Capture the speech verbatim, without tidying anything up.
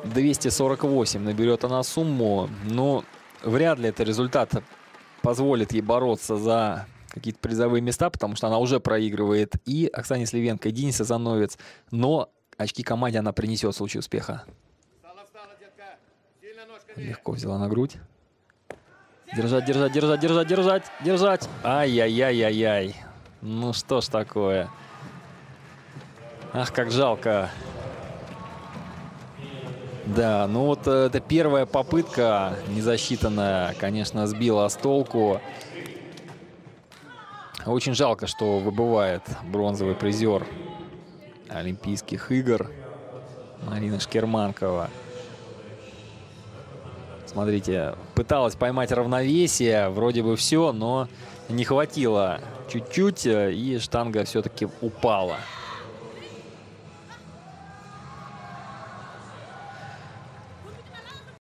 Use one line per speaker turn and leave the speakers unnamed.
двести сорок восемь наберет она сумму. Но вряд ли этот результат позволит ей бороться за какие-то призовые места, потому что она уже проигрывает и Оксане Сливенко, и Денисе Зановец. Но очки команде она принесет в случае успеха. Легко взяла на грудь. Держать, держать, держать, держать, держать, держать. Ай-яй-яй-яй-яй. Ну что ж такое. Ах, как жалко. Да, ну вот это первая попытка незасчитанная, конечно, сбила с толку. Очень жалко, что выбывает бронзовый призер Олимпийских игр Марина Шкерманкова. Смотрите, пыталась поймать равновесие, вроде бы все, но не хватило чуть-чуть, и штанга все-таки упала.